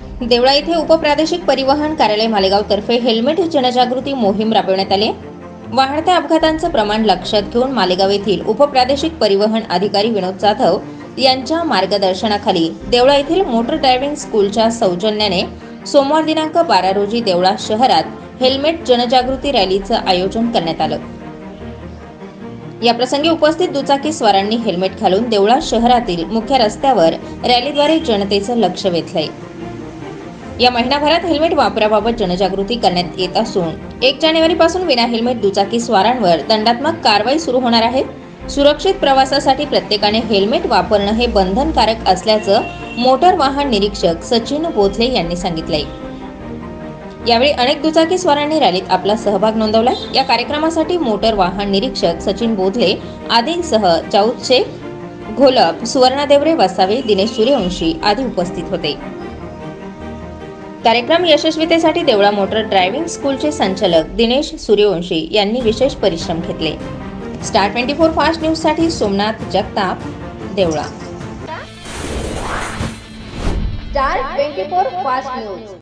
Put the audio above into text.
देवळा येथे उपप्रादेशिक परिवहन कार्यालय मालेगाव तर्फे हेल्मेट जनजागृती मोहीम राबविण्यात आली। वाढत्या अपघातांचं प्रमाण लक्षात घेऊन मालेगाव येथील उपप्रादेशिक परिवहन अधिकारी विनोद जाधव यांच्या मार्गदर्शनाखाली देवळा येथील मोटर ड्रायव्हिंग स्कूलच्या सौजन्याने सोमवार दिनांक 12 रोजी देवळा शहरात हेल्मेट जनजागृती रॅलीचं आयोजन करण्यात आलं। या प्रसंगी उपस्थित दुचाकी स्वारांनी हेल्मेट घालून देवळा शहरातील मुख्य रस्त्यावर रॅलीद्वारे जनतेचं लक्ष वेधलंय। या महिनाभरात हेल्मेट वापराबाबत जनजागृती करण्यात येत असून 1 जानेवारीपासून विना हेल्मेट दुचाकी स्वारांवर दंडात्मक कारवाई सुरू होणार आहे। सुरक्षित प्रवासासाठी प्रत्येकाने हेल्मेट वापरणं हे बंधनकारक असल्याचं मोटर वाहन निरीक्षक सचिन बोधले यांनी सांगितलंय। यावेळी अनेक दुचाकी स्वारांनी रॅलीत आपला सहभाग नोंदवलाय। या कार्यक्रमासाठी मोटर वाहन निरीक्षक सचिन बोधले आदींसह जाऊद शेख, घोलप, सुवर्णा देवरे, वसावे, दिनेश सूर्यवंशी आदी उपस्थित होते। कार्यक्रम यशस्वीतेसाठी देवळा मोटर ड्रायव्हिंग स्कूलचे संचालक दिनेश सूर्यवंशी यांनी विशेष परिश्रम घेतले। स्टार 24 फास्ट न्यूज साठी Somnath Jagtap, Deola. Star 24 fast news.